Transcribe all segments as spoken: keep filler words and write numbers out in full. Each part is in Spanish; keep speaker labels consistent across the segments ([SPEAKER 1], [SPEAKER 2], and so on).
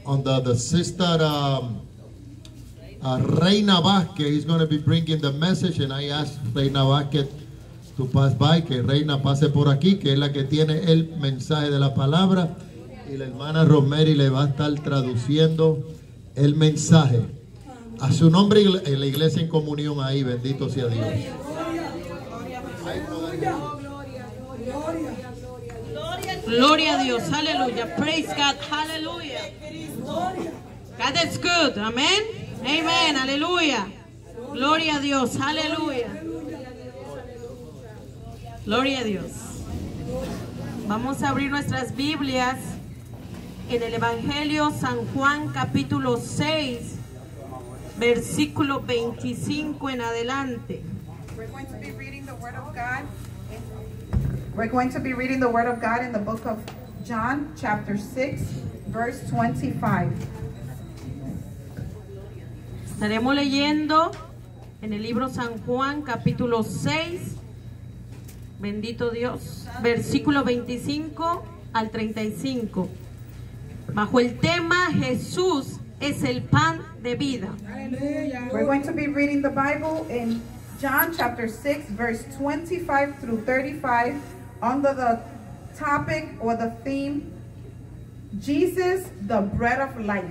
[SPEAKER 1] on the, the sister um, uh, Reina Vázquez is going to be bringing the message, and I asked Reina Vázquez to pass by, que Reina pase por aquí, que es la que tiene el mensaje de la palabra, y la hermana Rosemary le va a estar traduciendo el mensaje. A su nombre en la iglesia en comunión ahí, bendito sea Dios.
[SPEAKER 2] Gloria a Dios, aleluya. Praise God, hallelujah. God is good, amén. Amen, aleluya. Gloria a Dios, aleluya. Gloria a Dios. Vamos a abrir nuestras Biblias en el Evangelio San Juan capítulo seis, versículo veinticinco en adelante.
[SPEAKER 3] We're going to be reading the Word of God. We're going to be reading the Word of God in the book of John, chapter six, verse twenty-five.
[SPEAKER 2] Estaremos leyendo en el libro San Juan, capítulo seis, bendito Dios, versículo veinticinco al treinta y cinco, bajo el tema Jesús es el pan de vida.
[SPEAKER 3] We're going to be reading the Bible in John chapter six, verse twenty-five through thirty-five, under the topic or the theme, Jesus, the bread of life.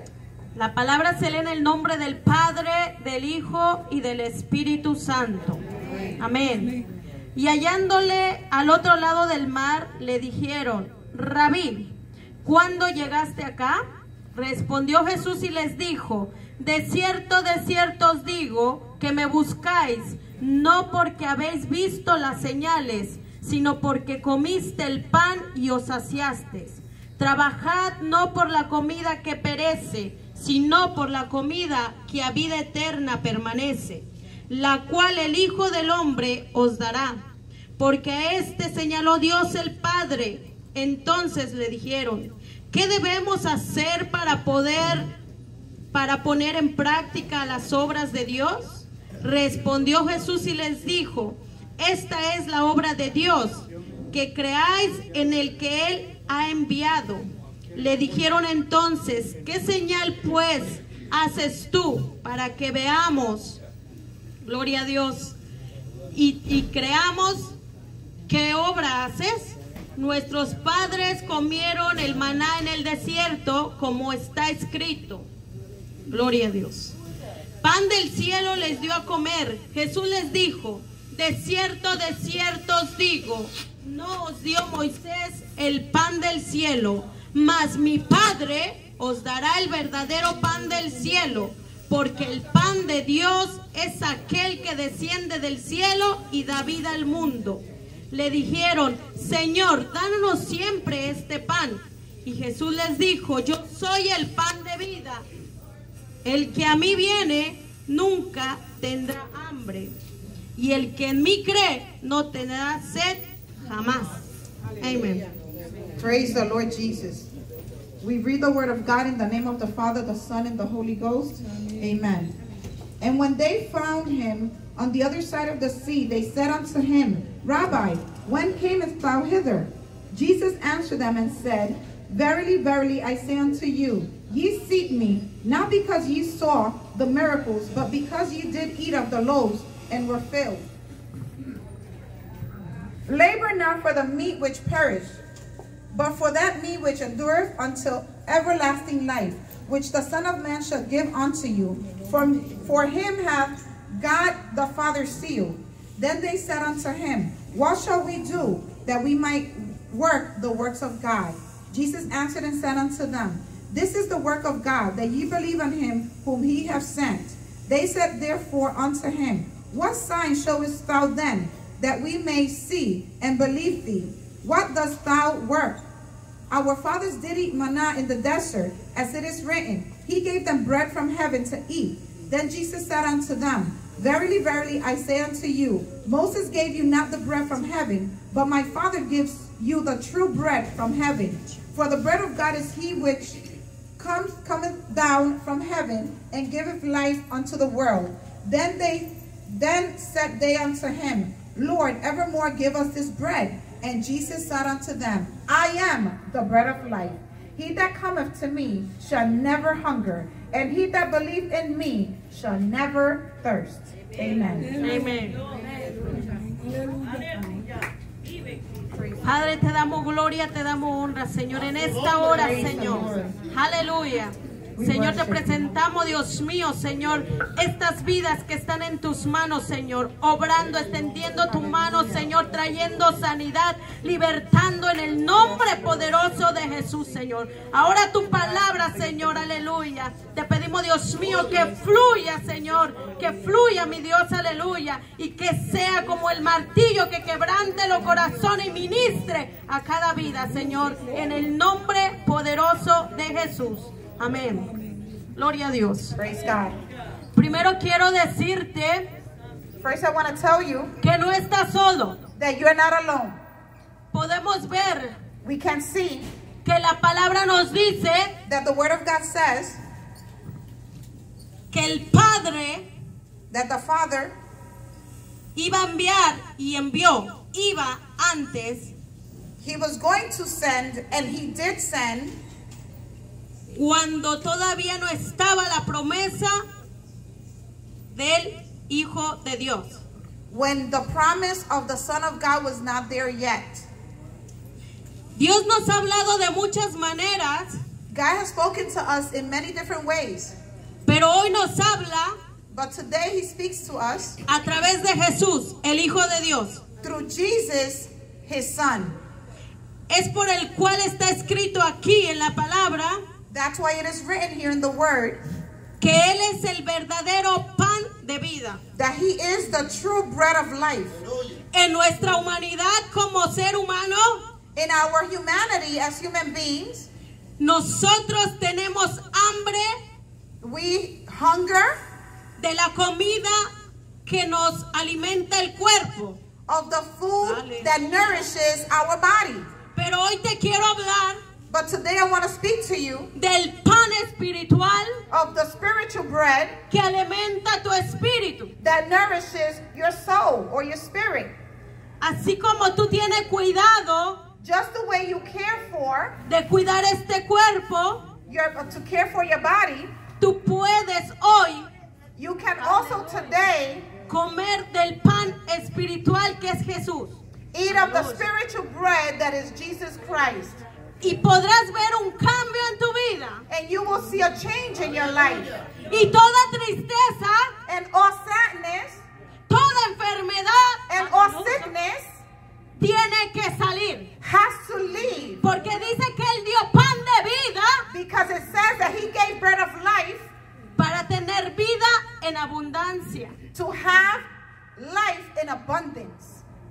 [SPEAKER 2] La palabra se lee en el nombre del Padre, del Hijo y del Espíritu Santo. Amén. Y hallándole al otro lado del mar, le dijeron: Rabí, ¿cuándo llegaste acá? Respondió Jesús y les dijo: de cierto, de cierto os digo que me buscáis, no porque habéis visto las señales, sino porque comiste el pan y os saciasteis. Trabajad no por la comida que perece, sino por la comida que a vida eterna permanece, la cual el Hijo del Hombre os dará, porque a este señaló Dios el Padre. Entonces le dijeron: ¿qué debemos hacer para poder, para poner en práctica las obras de Dios? Respondió Jesús y les dijo: esta es la obra de Dios, que creáis en el que Él ha enviado. Le dijeron entonces: ¿qué señal pues haces tú para que veamos, gloria a Dios, y, y creamos? ¿Qué obra haces? Nuestros padres comieron el maná en el desierto, como está escrito. Gloria a Dios. Pan del cielo les dio a comer. Jesús les dijo: de cierto, de cierto os digo, no os dio Moisés el pan del cielo, mas mi Padre os dará el verdadero pan del cielo, porque el pan de Dios es aquel que desciende del cielo y da vida al mundo. Le dijeron: Señor, danos siempre este pan. Y Jesús les dijo: yo soy el pan de vida. El que a mí viene nunca tendrá hambre, y el que en mí cree no tendrá sed jamás. Amen.
[SPEAKER 3] Praise the Lord Jesus. We read the Word of God in the name of the Father, the Son, and the Holy Ghost. Amen. Amen. And when they found him on the other side of the sea, they said unto him: Rabbi, when camest thou hither? Jesus answered them and said: Verily, verily, I say unto you, ye seek me, not because ye saw the miracles, but because ye did eat of the loaves, and were filled. Labor not for the meat which perisheth, but for that meat which endureth until everlasting life, which the Son of Man shall give unto you. For, for him hath God the Father sealed. Then they said unto him: What shall we do, that we might work the works of God? Jesus answered and said unto them: This is the work of God, that ye believe on him whom he hath sent. They said therefore unto him: What sign showest thou then, that we may see and believe thee? What dost thou work? Our fathers did eat manna in the desert, as it is written, He gave them bread from heaven to eat. Then Jesus said unto them: Verily, verily, I say unto you, Moses gave you not the bread from heaven, but my Father gives you the true bread from heaven. For the bread of God is he which comes, cometh down from heaven, and giveth life unto the world. Then they then said they unto him: Lord, evermore give us this bread. And Jesus said unto them: I am the bread of life. He that cometh to me shall never hunger, and he that believeth in me shall never thirst. Amen.
[SPEAKER 2] Amén. Padre, te damos gloria, te damos honra, Señor, en esta hora, Señor. Aleluya. Señor, te presentamos, Dios mío, Señor, estas vidas que están en tus manos, Señor, obrando, extendiendo tu mano, Señor, trayendo sanidad, libertando en el nombre poderoso de Jesús, Señor. Ahora tu palabra, Señor, aleluya. Te pedimos, Dios mío, que fluya, Señor, que fluya, mi Dios, aleluya, y que sea como el martillo que quebrante los corazones y ministre a cada vida, Señor, en el nombre poderoso de Jesús. Amén. Gloria a Dios.
[SPEAKER 3] Praise God.
[SPEAKER 2] Primero quiero decirte
[SPEAKER 3] First, I want to tell you
[SPEAKER 2] que no estás solo.
[SPEAKER 3] that you're not alone.
[SPEAKER 2] Podemos ver
[SPEAKER 3] We can see
[SPEAKER 2] que la palabra nos dice
[SPEAKER 3] that the Word of God says
[SPEAKER 2] que el Padre
[SPEAKER 3] that the Father
[SPEAKER 2] iba a enviar y envió, iba antes,
[SPEAKER 3] He was going to send, and He did send,
[SPEAKER 2] cuando todavía no estaba la promesa del Hijo de Dios.
[SPEAKER 3] when the promise of the Son of God was not there yet.
[SPEAKER 2] Dios nos ha hablado de muchas maneras,
[SPEAKER 3] God has spoken to us in many different ways,
[SPEAKER 2] pero hoy nos habla
[SPEAKER 3] but today He speaks to us
[SPEAKER 2] a través de Jesús, el Hijo de Dios.
[SPEAKER 3] through Jesus, His Son.
[SPEAKER 2] Es por el cual está escrito aquí en la palabra
[SPEAKER 3] That's why it is written here in the Word
[SPEAKER 2] que Él es el verdadero pan de vida.
[SPEAKER 3] that He is the true bread of life.
[SPEAKER 2] En nuestra humanidad como ser humano,
[SPEAKER 3] In our humanity as human beings,
[SPEAKER 2] nosotros tenemos hambre
[SPEAKER 3] we hunger
[SPEAKER 2] de la comida que nos alimenta el cuerpo.
[SPEAKER 3] of the food
[SPEAKER 2] Dale.
[SPEAKER 3] that nourishes our body.
[SPEAKER 2] Pero hoy te quiero hablar
[SPEAKER 3] But today I want to speak to you
[SPEAKER 2] del pan espiritual
[SPEAKER 3] of the spiritual bread
[SPEAKER 2] que alimenta tu espíritu.
[SPEAKER 3] that nourishes your soul or your spirit.
[SPEAKER 2] Así como tú tienes cuidado
[SPEAKER 3] Just the way you care for
[SPEAKER 2] de cuidar este cuerpo,
[SPEAKER 3] your uh, to care for your body,
[SPEAKER 2] tú puedes hoy
[SPEAKER 3] you can also today
[SPEAKER 2] comer del pan espiritual que es Jesús.
[SPEAKER 3] eat of the spiritual bread that is Jesus Christ.
[SPEAKER 2] Y podrás ver un cambio en tu vida.
[SPEAKER 3] And you will see a change in your life.
[SPEAKER 2] Y toda tristeza,
[SPEAKER 3] And all sadness
[SPEAKER 2] toda enfermedad
[SPEAKER 3] and all sickness
[SPEAKER 2] tiene que salir.
[SPEAKER 3] has to leave.
[SPEAKER 2] Porque dice que Él dio pan de vida
[SPEAKER 3] Because it says that He gave bread of life
[SPEAKER 2] para tener vida en abundancia.
[SPEAKER 3] to have life in abundance.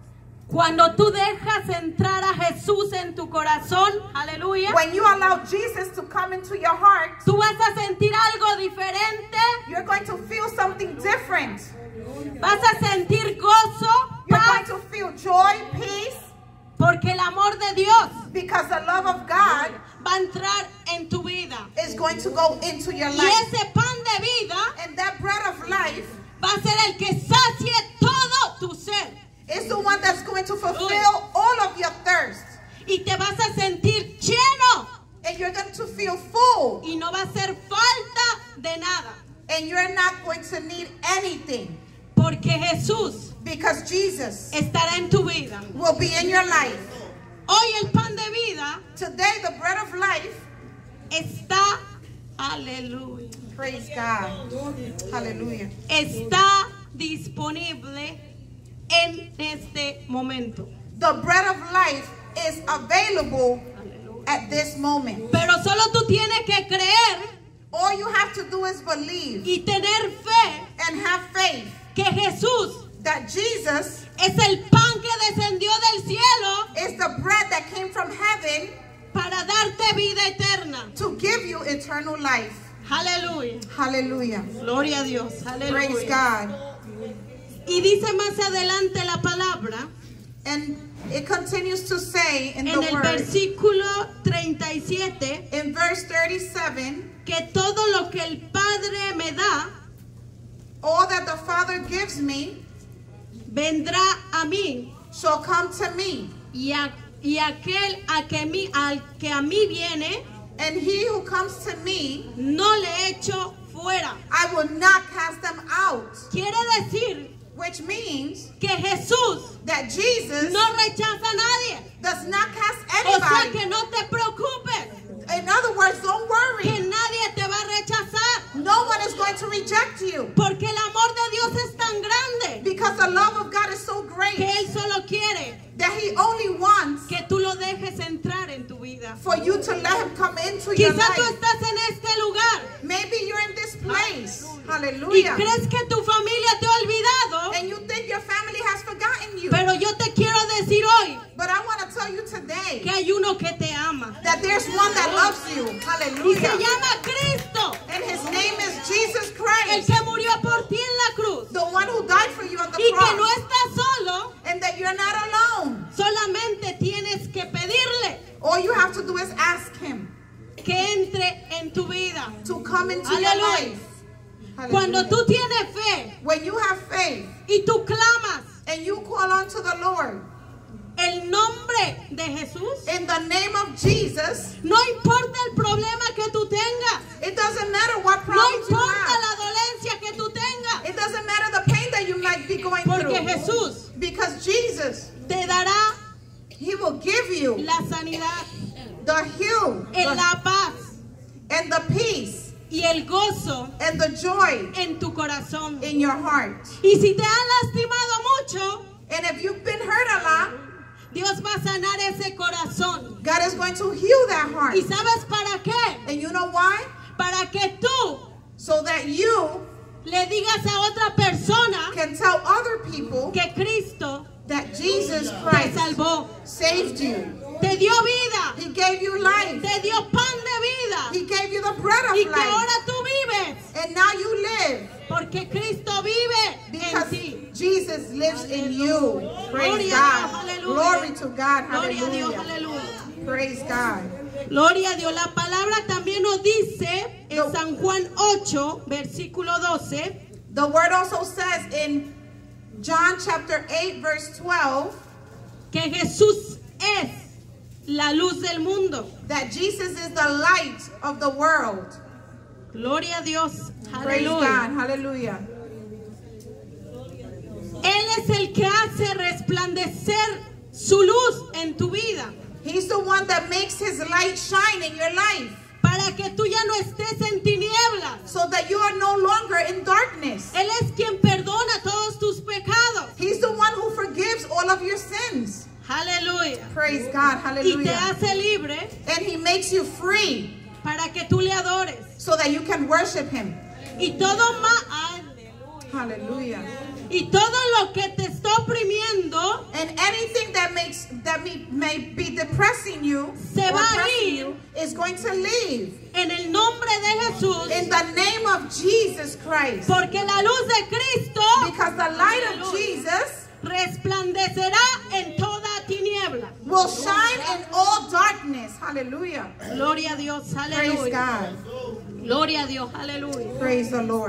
[SPEAKER 2] Cuando tú dejas entrar a Jesús en tu corazón, aleluya,
[SPEAKER 3] When you allow Jesus to come into your heart,
[SPEAKER 2] tú vas a sentir algo diferente,
[SPEAKER 3] you're going to feel something different.
[SPEAKER 2] vas a sentir gozo,
[SPEAKER 3] You're going
[SPEAKER 2] paz,
[SPEAKER 3] to feel joy, peace,
[SPEAKER 2] porque el amor de Dios
[SPEAKER 3] because the love of God
[SPEAKER 2] va a entrar en tu vida.
[SPEAKER 3] is going to go into your
[SPEAKER 2] Y
[SPEAKER 3] life.
[SPEAKER 2] ese pan de vida
[SPEAKER 3] And that bread of life
[SPEAKER 2] va a ser el que sacie todo tu ser.
[SPEAKER 3] is the one that's going to fulfill all of your thirst.
[SPEAKER 2] Y te vas a sentir lleno.
[SPEAKER 3] And you're going to feel full.
[SPEAKER 2] Y no va a hacer falta de nada.
[SPEAKER 3] And you're not going to need anything.
[SPEAKER 2] Porque Jesús
[SPEAKER 3] Because Jesus
[SPEAKER 2] estará en tu vida.
[SPEAKER 3] will be in your life.
[SPEAKER 2] Hoy el pan de vida
[SPEAKER 3] Today, the bread of life,
[SPEAKER 2] está, aleluya,
[SPEAKER 3] praise God. Hallelujah.
[SPEAKER 2] está disponible en este momento.
[SPEAKER 3] The bread of life is available at this moment.
[SPEAKER 2] Pero solo tú tienes que creer
[SPEAKER 3] All you have to do is believe
[SPEAKER 2] y tener fe
[SPEAKER 3] and have faith
[SPEAKER 2] que Jesús
[SPEAKER 3] that Jesus
[SPEAKER 2] es el pan que descendió del cielo
[SPEAKER 3] is the bread that came from heaven
[SPEAKER 2] para darte vida eterna.
[SPEAKER 3] to give you eternal life.
[SPEAKER 2] Aleluya.
[SPEAKER 3] Hallelujah.
[SPEAKER 2] Gloria a Dios.
[SPEAKER 3] Praise
[SPEAKER 2] Aleluya.
[SPEAKER 3] God.
[SPEAKER 2] Y dice más adelante la palabra
[SPEAKER 3] And it continues to say in the
[SPEAKER 2] en el
[SPEAKER 3] word,
[SPEAKER 2] versículo treinta y siete
[SPEAKER 3] in verse thirty-seven,
[SPEAKER 2] que todo lo que el Padre me da
[SPEAKER 3] all that the Father gives me
[SPEAKER 2] vendrá a mí,
[SPEAKER 3] shall come to me,
[SPEAKER 2] y, a- y aquel a que mí, al que a mí viene
[SPEAKER 3] And he who comes to me,
[SPEAKER 2] no le echo fuera.
[SPEAKER 3] I will not cast them out.
[SPEAKER 2] Quiere decir
[SPEAKER 3] Which means
[SPEAKER 2] que Jesús
[SPEAKER 3] that Jesus
[SPEAKER 2] no rechaza a nadie.
[SPEAKER 3] does not cast
[SPEAKER 2] O sea
[SPEAKER 3] anybody.
[SPEAKER 2] que no te preocupes,
[SPEAKER 3] In other words, don't
[SPEAKER 2] que
[SPEAKER 3] worry.
[SPEAKER 2] nadie te va a rechazar.
[SPEAKER 3] No one is going to reject you.
[SPEAKER 2] Porque el amor de Dios es tan grande
[SPEAKER 3] Because the love of God is so
[SPEAKER 2] que
[SPEAKER 3] great
[SPEAKER 2] Él solo quiere
[SPEAKER 3] that he only wants
[SPEAKER 2] que tú lo dejes entrar en tu vida.
[SPEAKER 3] for you to let him come into your
[SPEAKER 2] Quizá tú
[SPEAKER 3] life.
[SPEAKER 2] estás en este lugar
[SPEAKER 3] Maybe you're in this place.
[SPEAKER 2] y
[SPEAKER 3] Hallelujah.
[SPEAKER 2] crees que tu familia te ha olvidado,
[SPEAKER 3] And you think your family has forgotten you.
[SPEAKER 2] pero yo te quiero decir hoy
[SPEAKER 3] But I want to tell you today
[SPEAKER 2] que hay uno que te ama
[SPEAKER 3] that there's one that loves you.
[SPEAKER 2] y se
[SPEAKER 3] Hallelujah.
[SPEAKER 2] llama Cristo,
[SPEAKER 3] And his name is Jesus
[SPEAKER 2] el
[SPEAKER 3] Christ,
[SPEAKER 2] que murió por ti en la cruz
[SPEAKER 3] the one who died for you on the
[SPEAKER 2] y que no
[SPEAKER 3] cross.
[SPEAKER 2] estás solo,
[SPEAKER 3] And that you're not alone.
[SPEAKER 2] solamente tienes que pedirle
[SPEAKER 3] All you have to do is ask him
[SPEAKER 2] que entre en tu vida.
[SPEAKER 3] to come into your
[SPEAKER 2] Aleluya.
[SPEAKER 3] life.
[SPEAKER 2] Cuando
[SPEAKER 3] Hallelujah.
[SPEAKER 2] tú tienes fe
[SPEAKER 3] When you have faith
[SPEAKER 2] y tú clamas
[SPEAKER 3] and you call on to the Lord
[SPEAKER 2] el nombre de Jesús,
[SPEAKER 3] in the name of Jesus,
[SPEAKER 2] no importa el problema que tú tengas,
[SPEAKER 3] it doesn't matter what
[SPEAKER 2] no
[SPEAKER 3] problems you
[SPEAKER 2] importa
[SPEAKER 3] have.
[SPEAKER 2] la dolencia que tú tengas,
[SPEAKER 3] It doesn't matter the pain that you might be going
[SPEAKER 2] porque
[SPEAKER 3] through.
[SPEAKER 2] Jesús
[SPEAKER 3] Because Jesus,
[SPEAKER 2] te dará
[SPEAKER 3] he will give you
[SPEAKER 2] la sanidad,
[SPEAKER 3] the heal
[SPEAKER 2] en
[SPEAKER 3] the-
[SPEAKER 2] la paz
[SPEAKER 3] and the peace
[SPEAKER 2] y el gozo
[SPEAKER 3] and the joy
[SPEAKER 2] en tu corazón.
[SPEAKER 3] in your heart.
[SPEAKER 2] Y si te han lastimado mucho,
[SPEAKER 3] And if you've been hurt a lot,
[SPEAKER 2] Dios va a sanar ese corazón.
[SPEAKER 3] God is going to heal that heart.
[SPEAKER 2] ¿Y sabes para qué?
[SPEAKER 3] And you know why?
[SPEAKER 2] Para que tú
[SPEAKER 3] So that you
[SPEAKER 2] le digas a otra persona
[SPEAKER 3] can tell other people
[SPEAKER 2] que Cristo
[SPEAKER 3] that Jesus
[SPEAKER 2] te
[SPEAKER 3] Christ
[SPEAKER 2] salvó,
[SPEAKER 3] saved you.
[SPEAKER 2] te dio vida,
[SPEAKER 3] He gave you life.
[SPEAKER 2] te dio pan de vida
[SPEAKER 3] He gave you the bread
[SPEAKER 2] y
[SPEAKER 3] of
[SPEAKER 2] que
[SPEAKER 3] life.
[SPEAKER 2] ahora tú vives
[SPEAKER 3] And now you live
[SPEAKER 2] porque Cristo vive en
[SPEAKER 3] because
[SPEAKER 2] ti.
[SPEAKER 3] Jesus lives in you. Praise
[SPEAKER 2] Gloria a Dios,
[SPEAKER 3] God.
[SPEAKER 2] aleluya.
[SPEAKER 3] Glory to God.
[SPEAKER 2] Gloria a Dios,
[SPEAKER 3] Hallelujah.
[SPEAKER 2] aleluya.
[SPEAKER 3] Praise God.
[SPEAKER 2] Gloria a Dios. La palabra también nos dice en San Juan ocho, versículo doce,
[SPEAKER 3] The word also says in John chapter eight, verse twelve,
[SPEAKER 2] que Jesús es la luz del mundo.
[SPEAKER 3] that Jesus is the light of the world.
[SPEAKER 2] Gloria a Dios.
[SPEAKER 3] Praise God.
[SPEAKER 2] Aleluya.
[SPEAKER 3] Hallelujah.
[SPEAKER 2] Él es el que hace resplandecer su luz en tu vida
[SPEAKER 3] He's the one that makes his light shine in your life
[SPEAKER 2] para que tú ya no estés en tinieblas.
[SPEAKER 3] so that you are no longer in darkness.
[SPEAKER 2] Él es quien perdona todos tus pecados.
[SPEAKER 3] He's the one who forgives all of your sins.
[SPEAKER 2] Aleluya.
[SPEAKER 3] Praise God.
[SPEAKER 2] Y te
[SPEAKER 3] Hallelujah.
[SPEAKER 2] hace libre
[SPEAKER 3] And he makes you free
[SPEAKER 2] para que tú le adores.
[SPEAKER 3] so that you can worship him.
[SPEAKER 2] Y todo más,
[SPEAKER 3] Hallelujah.
[SPEAKER 2] y todo lo que te está oprimiendo
[SPEAKER 3] And anything that makes that may, may be depressing you,
[SPEAKER 2] Se
[SPEAKER 3] or
[SPEAKER 2] va a
[SPEAKER 3] oppressing
[SPEAKER 2] ir.
[SPEAKER 3] you is going to leave
[SPEAKER 2] en el nombre de Jesús,
[SPEAKER 3] in the name of Jesus Christ.
[SPEAKER 2] porque la luz de Cristo
[SPEAKER 3] Because the light of
[SPEAKER 2] Aleluya.
[SPEAKER 3] Jesus
[SPEAKER 2] resplandecerá en toda tiniebla.
[SPEAKER 3] will shine in all darkness. Hallelujah.
[SPEAKER 2] Gloria a Dios,
[SPEAKER 3] Praise
[SPEAKER 2] aleluya.
[SPEAKER 3] God.
[SPEAKER 2] Gloria a Dios, aleluya.
[SPEAKER 3] Praise the Lord.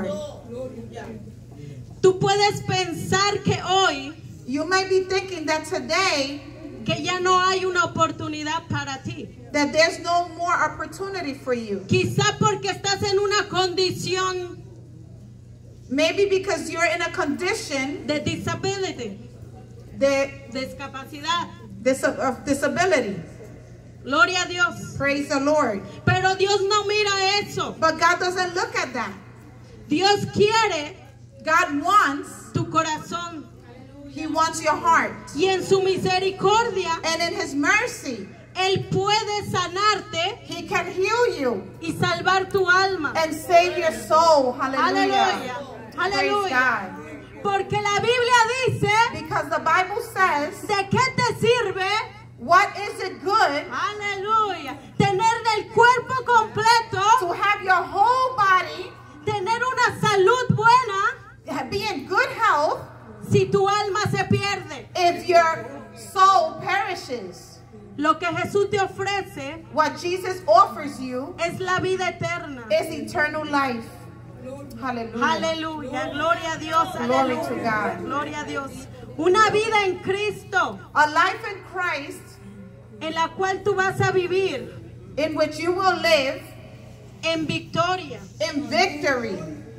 [SPEAKER 2] Tú puedes pensar que hoy
[SPEAKER 3] You may be thinking that today
[SPEAKER 2] que ya no hay una oportunidad para ti.
[SPEAKER 3] that there's no more opportunity for you.
[SPEAKER 2] Quizá porque estás en una condición
[SPEAKER 3] Maybe because you're in a condition
[SPEAKER 2] de disability,
[SPEAKER 3] that,
[SPEAKER 2] discapacidad.
[SPEAKER 3] dis- of disability.
[SPEAKER 2] Gloria a Dios.
[SPEAKER 3] Praise the Lord.
[SPEAKER 2] Pero Dios no mira eso.
[SPEAKER 3] But God doesn't look at that.
[SPEAKER 2] Dios quiere
[SPEAKER 3] God wants,
[SPEAKER 2] tu corazón.
[SPEAKER 3] He wants your heart.
[SPEAKER 2] Y en su misericordia,
[SPEAKER 3] And in His mercy,
[SPEAKER 2] Él puede sanarte
[SPEAKER 3] He can heal you
[SPEAKER 2] y salvar tu alma.
[SPEAKER 3] and save your soul. Hallelujah.
[SPEAKER 2] Aleluya.
[SPEAKER 3] Praise
[SPEAKER 2] Aleluya.
[SPEAKER 3] God.
[SPEAKER 2] Porque la Biblia dice,
[SPEAKER 3] Because the Bible says,
[SPEAKER 2] ¿de qué te sirve?
[SPEAKER 3] what is it good
[SPEAKER 2] Aleluya. Tener el cuerpo completo,
[SPEAKER 3] to have your whole body
[SPEAKER 2] tener una salud buena,
[SPEAKER 3] be in good health
[SPEAKER 2] si tu alma se pierde.
[SPEAKER 3] if your soul perishes?
[SPEAKER 2] Lo que Jesús te ofrece
[SPEAKER 3] What Jesus offers you
[SPEAKER 2] es la vida eterna.
[SPEAKER 3] is eternal life. Hallelujah.
[SPEAKER 2] Aleluya, gloria a Dios,
[SPEAKER 3] Glory to
[SPEAKER 2] aleluya,
[SPEAKER 3] God.
[SPEAKER 2] gloria a Dios. Una vida en Cristo
[SPEAKER 3] A life in Christ
[SPEAKER 2] en la cual tú vas a vivir
[SPEAKER 3] in which you will live
[SPEAKER 2] en victoria.
[SPEAKER 3] in victory.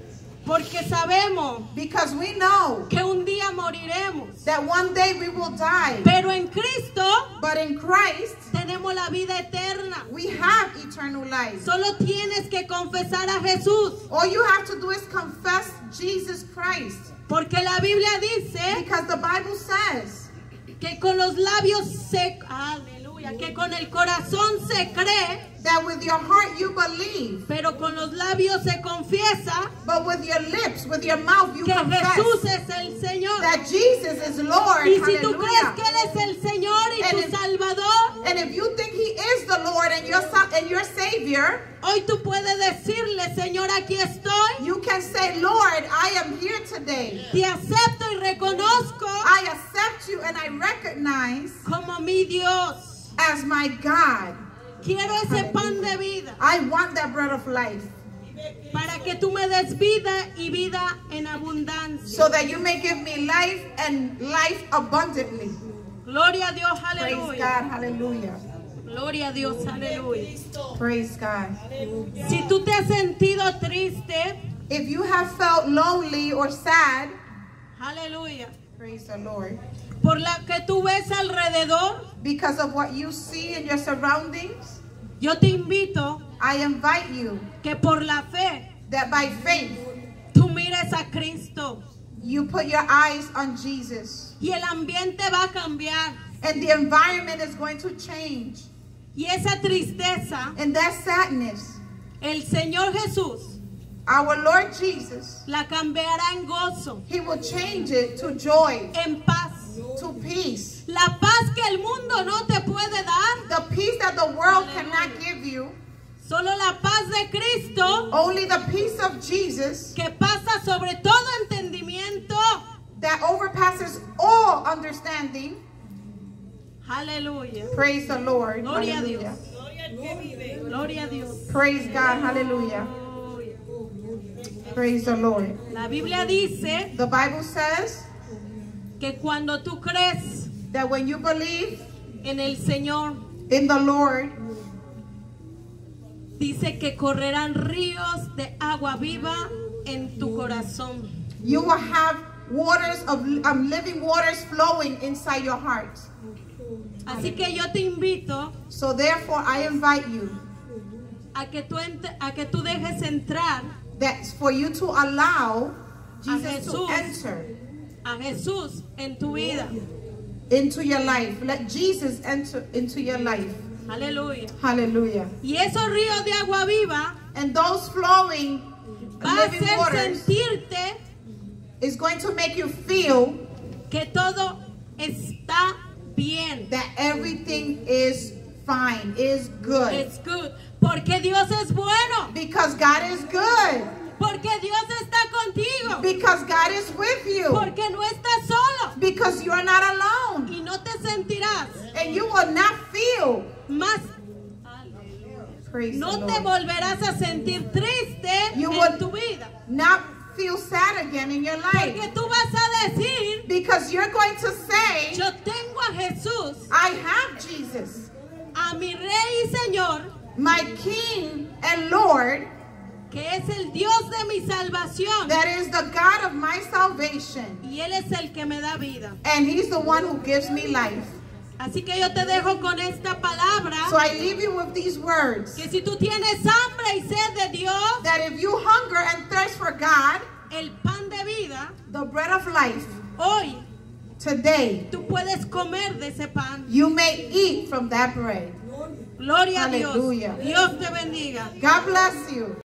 [SPEAKER 2] Porque sabemos
[SPEAKER 3] Because we know
[SPEAKER 2] que un día moriremos.
[SPEAKER 3] that one day we will die.
[SPEAKER 2] Pero en Cristo
[SPEAKER 3] But in Christ,
[SPEAKER 2] tenemos la vida eterna.
[SPEAKER 3] we have eternal life.
[SPEAKER 2] Solo tienes que confesar a Jesús.
[SPEAKER 3] All you have to do is confess Jesus Christ.
[SPEAKER 2] Porque la Biblia dice
[SPEAKER 3] Because the Bible says
[SPEAKER 2] que con los labios se... Aleluya. Que con el corazón se cree,
[SPEAKER 3] that with your heart you believe,
[SPEAKER 2] pero con los labios se confiesa
[SPEAKER 3] but with your lips, with your mouth you
[SPEAKER 2] que
[SPEAKER 3] confess
[SPEAKER 2] Jesús es el Señor.
[SPEAKER 3] that Jesus is Lord.
[SPEAKER 2] Y si tú crees
[SPEAKER 3] Hallelujah.
[SPEAKER 2] que Él es el Señor y
[SPEAKER 3] And
[SPEAKER 2] tu
[SPEAKER 3] if-
[SPEAKER 2] Salvador,
[SPEAKER 3] And if you think He is the Lord and your sa- and your Savior,
[SPEAKER 2] hoy tú puedes decirle, Señor, aquí estoy.
[SPEAKER 3] you can say, Lord, I am here today.
[SPEAKER 2] Te acepto y reconozco
[SPEAKER 3] I accept you and I recognize
[SPEAKER 2] como mi Dios.
[SPEAKER 3] as my God.
[SPEAKER 2] Quiero ese pan de vida
[SPEAKER 3] I want that bread of life
[SPEAKER 2] para que tú me des vida y vida en abundancia.
[SPEAKER 3] so that you may give me life and life abundantly.
[SPEAKER 2] Gloria a Dios,
[SPEAKER 3] Praise
[SPEAKER 2] aleluya.
[SPEAKER 3] God. Hallelujah.
[SPEAKER 2] Gloria a Dios, aleluya.
[SPEAKER 3] Praise God.
[SPEAKER 2] Si tú te has sentido triste,
[SPEAKER 3] If you have felt lonely or sad,
[SPEAKER 2] aleluya,
[SPEAKER 3] praise the Lord,
[SPEAKER 2] por la que tú ves alrededor,
[SPEAKER 3] because of what you see in your surroundings,
[SPEAKER 2] yo te invito
[SPEAKER 3] I invite you
[SPEAKER 2] que por la fe
[SPEAKER 3] that by faith
[SPEAKER 2] tú mires a Cristo
[SPEAKER 3] you put your eyes on Jesus,
[SPEAKER 2] y el ambiente va a cambiar.
[SPEAKER 3] and the environment is going to change.
[SPEAKER 2] Y esa tristeza,
[SPEAKER 3] And that sadness,
[SPEAKER 2] el Señor Jesús
[SPEAKER 3] our Lord Jesus,
[SPEAKER 2] la cambiará en gozo,
[SPEAKER 3] He will change it to joy,
[SPEAKER 2] en paz.
[SPEAKER 3] to peace.
[SPEAKER 2] La paz que el mundo no te puede dar,
[SPEAKER 3] The peace that the world cannot give you,
[SPEAKER 2] solo la paz de Cristo
[SPEAKER 3] only the peace of Jesus
[SPEAKER 2] que pasa sobre todo entendimiento.
[SPEAKER 3] that overpasses all understanding.
[SPEAKER 2] Aleluya.
[SPEAKER 3] Praise the Lord.
[SPEAKER 2] Gloria a
[SPEAKER 3] Hallelujah.
[SPEAKER 2] Dios. Gloria a Dios.
[SPEAKER 3] Praise God. Hallelujah. Praise the Lord.
[SPEAKER 2] La Biblia dice
[SPEAKER 3] The Bible says
[SPEAKER 2] que cuando tú crees
[SPEAKER 3] that when you believe
[SPEAKER 2] en el Señor,
[SPEAKER 3] in the Lord,
[SPEAKER 2] dice que correrán ríos de agua viva en tu corazón.
[SPEAKER 3] you will have waters of um, living waters flowing inside your heart.
[SPEAKER 2] Así que yo te invito
[SPEAKER 3] So therefore, I invite you
[SPEAKER 2] a que tú, ent- a que tú dejes entrar
[SPEAKER 3] that for you to allow Jesus to
[SPEAKER 2] Jesús.
[SPEAKER 3] enter
[SPEAKER 2] a Jesús en tu vida.
[SPEAKER 3] into your life. Let Jesus enter into your life.
[SPEAKER 2] Aleluya.
[SPEAKER 3] Hallelujah.
[SPEAKER 2] Y esos ríos de agua viva
[SPEAKER 3] And those flowing
[SPEAKER 2] va a
[SPEAKER 3] living
[SPEAKER 2] hacer
[SPEAKER 3] waters
[SPEAKER 2] sentirte
[SPEAKER 3] is going to make you feel
[SPEAKER 2] que todo está bien.
[SPEAKER 3] that everything is fine, is good.
[SPEAKER 2] It's good. Porque Dios es bueno.
[SPEAKER 3] Because God is good.
[SPEAKER 2] Porque Dios está contigo.
[SPEAKER 3] Because God is with you.
[SPEAKER 2] Porque no estás solo.
[SPEAKER 3] Because you are not alone.
[SPEAKER 2] Y no te sentirás
[SPEAKER 3] And you will not feel.
[SPEAKER 2] más.
[SPEAKER 3] Praise the
[SPEAKER 2] No te
[SPEAKER 3] Lord.
[SPEAKER 2] volverás a sentir triste
[SPEAKER 3] You
[SPEAKER 2] en
[SPEAKER 3] would-
[SPEAKER 2] tu vida.
[SPEAKER 3] Not feel sad again in your life.
[SPEAKER 2] Porque tú vas a decir,
[SPEAKER 3] Because you're going to say,
[SPEAKER 2] yo tengo a Jesús,
[SPEAKER 3] I have Jesus,
[SPEAKER 2] a mi Rey y Señor,
[SPEAKER 3] my King and Lord,
[SPEAKER 2] que es el Dios de mi salvación.
[SPEAKER 3] that is the God of my salvation.
[SPEAKER 2] Y Él es el que me da vida.
[SPEAKER 3] And He's the one who gives me life.
[SPEAKER 2] Así que yo te dejo con esta palabra,
[SPEAKER 3] So I leave you with these words.
[SPEAKER 2] que si tú tienes hambre y sed de Dios,
[SPEAKER 3] That if you hunger and thirst for God,
[SPEAKER 2] el pan de vida,
[SPEAKER 3] the bread of life,
[SPEAKER 2] hoy
[SPEAKER 3] today,
[SPEAKER 2] tú puedes comer de ese pan.
[SPEAKER 3] you may eat from that bread.
[SPEAKER 2] Gloria a Dios.
[SPEAKER 3] Aleluya.
[SPEAKER 2] Dios te bendiga.
[SPEAKER 3] God bless you.